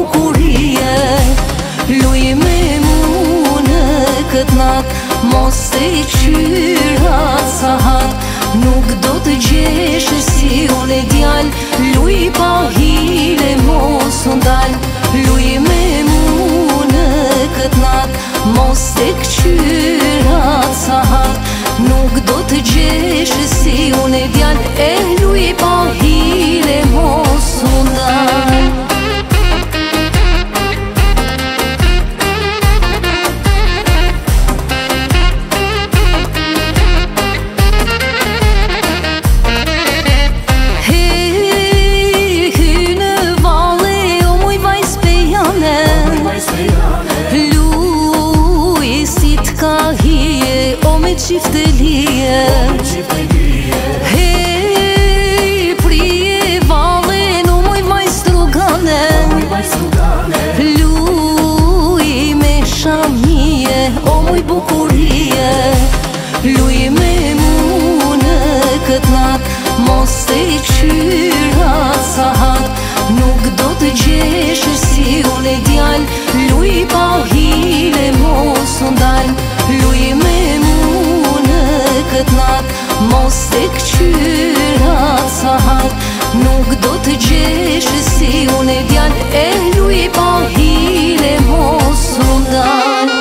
bukurie. Luj me mu në këtë nat, mos të qyrat sa hat. Nuk do të gjesh si unë e djal, luj pa hile mos u ndal. Luj me mu në këtë nat, mos të qyrat sa hat. Nuk do të gjesh si unë e djal, e luj pa hile mos u ndal. Qiftelie, hej, prije vale, në moj vaj strugane. Luj me shamije, o moj bukurie. Luj me mu në këtë nat, mos të qyrat sa hat. Nuk do të gjesh si unë e djal, luj pa hile mos u ndal. Luj me mu në këtë nat, mos të qyrat sa hat. Nuk do të gjesh si unë e djal, e luj pa hile mos u ndal.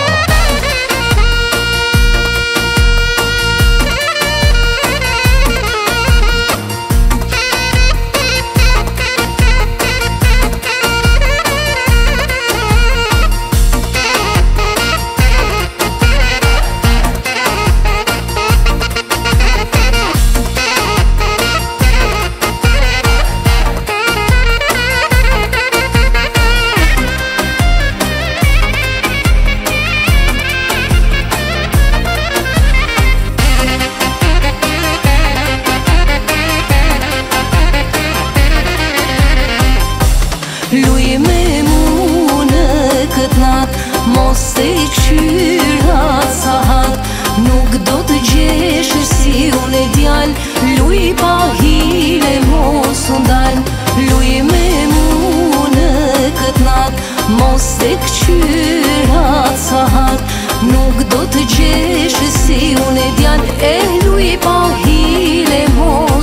Luj me mu në këtë nat, mos të qyrat sa hat. Nuk do të gjesh si unë e djal, luj pa hile mos u ndal. Luj me mu në këtë nat, mos të qyrat sa hat. Nuk do të gjesh si unë e djal, e luj pa hile mos